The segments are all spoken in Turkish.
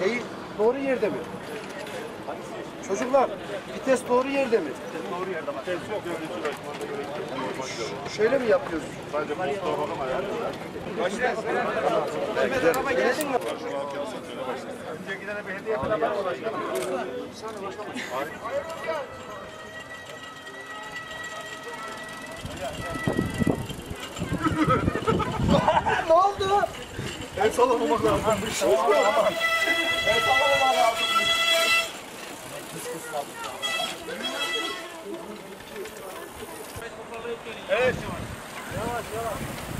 Şeyi doğru yerde mi? Çocuklar, vites doğru yerde mi? Doğru yerde bak. Şöyle mi yapıyoruz? Sadece posta bakama yani. Mehmet araba geldin mi? Önce gidene bir hediye falan var mı başkanım? Ne oldu? El sallamamak lazım. El sallamamak lazım. Evet. Yavaş yavaş.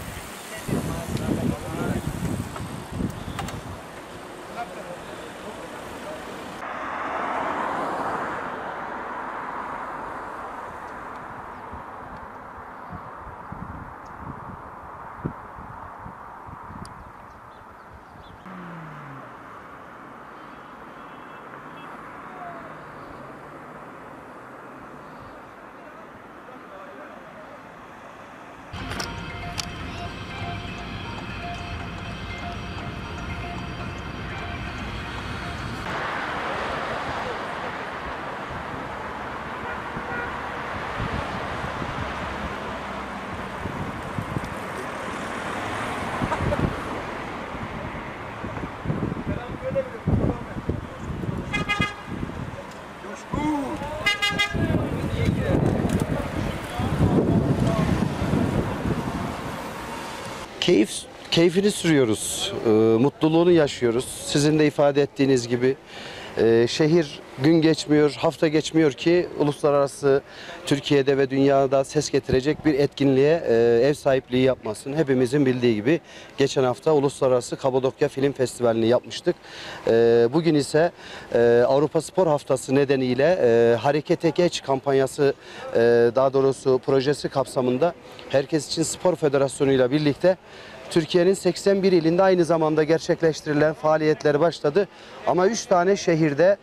Keyfini sürüyoruz, mutluluğunu yaşıyoruz. Sizin de ifade ettiğiniz gibi şehir gün geçmiyor, hafta geçmiyor ki uluslararası Türkiye'de ve dünyada ses getirecek bir etkinliğe ev sahipliği yapmasın. Hepimizin bildiği gibi geçen hafta Uluslararası Kapadokya Film Festivali'ni yapmıştık. Bugün ise Avrupa Spor Haftası nedeniyle Harekete Geç kampanyası, daha doğrusu projesi kapsamında Herkes İçin Spor Federasyonu ile birlikte Türkiye'nin 81 ilinde aynı zamanda gerçekleştirilen faaliyetler başladı. Ama 3 tane şehirde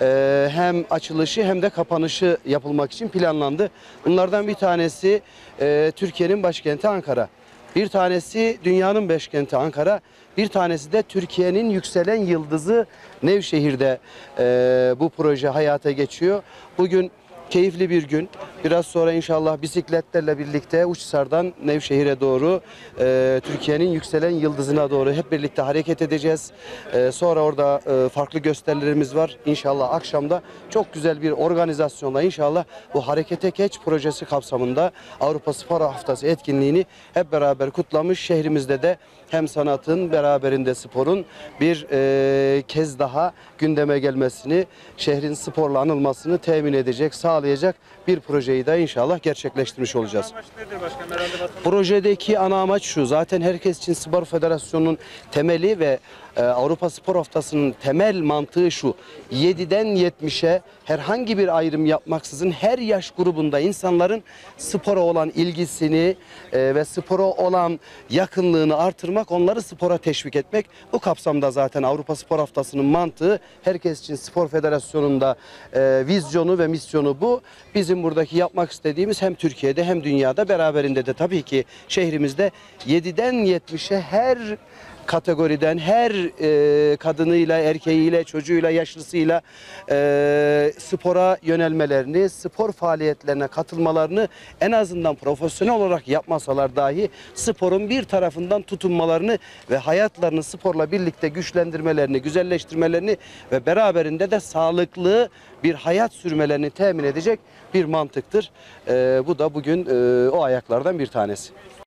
hem açılışı hem de kapanışı yapılmak için planlandı. Bunlardan bir tanesi Türkiye'nin başkenti Ankara. Bir tanesi dünyanın başkenti Ankara. Bir tanesi de Türkiye'nin yükselen yıldızı Nevşehir'de bu proje hayata geçiyor. Bugün keyifli bir gün. Biraz sonra inşallah bisikletlerle birlikte Uçhisar'dan Nevşehir'e doğru Türkiye'nin yükselen yıldızına doğru hep birlikte hareket edeceğiz. Sonra orada farklı gösterilerimiz var. İnşallah akşamda çok güzel bir organizasyonla inşallah bu Harekete Geç projesi kapsamında Avrupa Spor Haftası etkinliğini hep beraber kutlamış. Şehrimizde de hem sanatın beraberinde sporun bir kez daha gündeme gelmesini, şehrin sporla anılmasını temin edecek, sağlayacak bir projeyi de inşallah gerçekleştirmiş olacağız. Amaç nedir başkanım? Herhalde vatandaş... Projedeki ana amaç şu: zaten Herkes İçin Spor Federasyonu'nun temeli ve Avrupa Spor Haftası'nın temel mantığı şu: 7'den 70'e herhangi bir ayrım yapmaksızın her yaş grubunda insanların spora olan ilgisini ve spora olan yakınlığını artırmak, onları spora teşvik etmek. Bu kapsamda zaten Avrupa Spor Haftası'nın mantığı, Herkes İçin Spor Federasyonu'nda vizyonu ve misyonu bu. Bizim buradaki yapmak istediğimiz hem Türkiye'de hem dünyada, beraberinde de tabii ki şehrimizde 7'den 70'e her kategoriden, her kadınıyla, erkeğiyle, çocuğuyla, yaşlısıyla spora yönelmelerini, spor faaliyetlerine katılmalarını, en azından profesyonel olarak yapmasalar dahi sporun bir tarafından tutunmalarını ve hayatlarını sporla birlikte güçlendirmelerini, güzelleştirmelerini ve beraberinde de sağlıklı bir hayat sürmelerini temin edecek bir mantıktır. Bu da bugün o ayaklardan bir tanesi.